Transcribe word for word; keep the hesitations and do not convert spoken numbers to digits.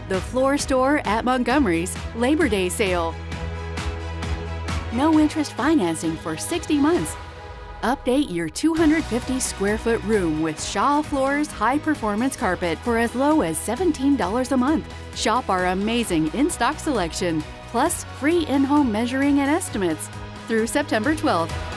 The floor store at Montgomery's Labor Day sale. No interest financing for sixty months. Update your two hundred fifty square foot room with Shaw Floors high performance carpet for as low as seventeen dollars a month. Shop our amazing in-stock selection, plus free in-home measuring and estimates through September twelfth.